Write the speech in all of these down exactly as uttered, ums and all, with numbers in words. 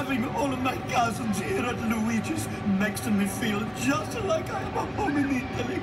having all of my cousins here at Luigi's makes me feel just like I'm home in Italy.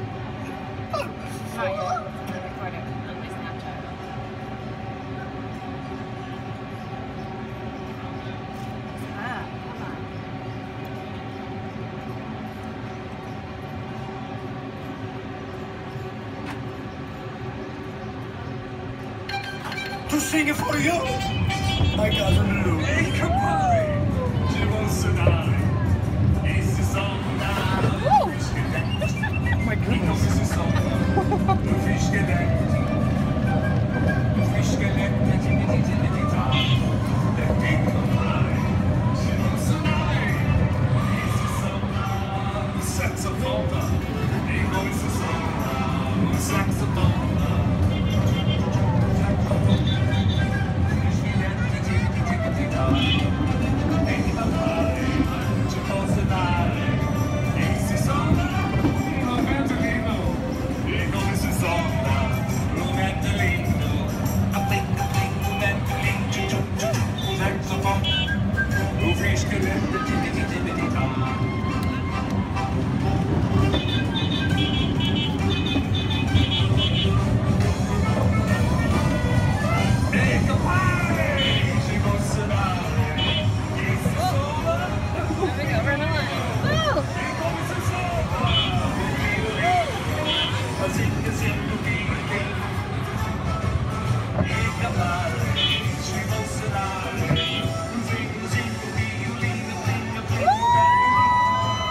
To sing it for you, my cousin Lou. Hey, compare! Je veux sonare. Et ce son là. Oh my goodness. Ce son. Le fischgelett. Le fischgelett. Le compare. Je veux sonare. Et ce son là. Le saxophone. Et comme ce son là. Le saxophone.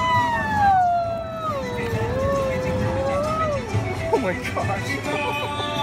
Oh my gosh.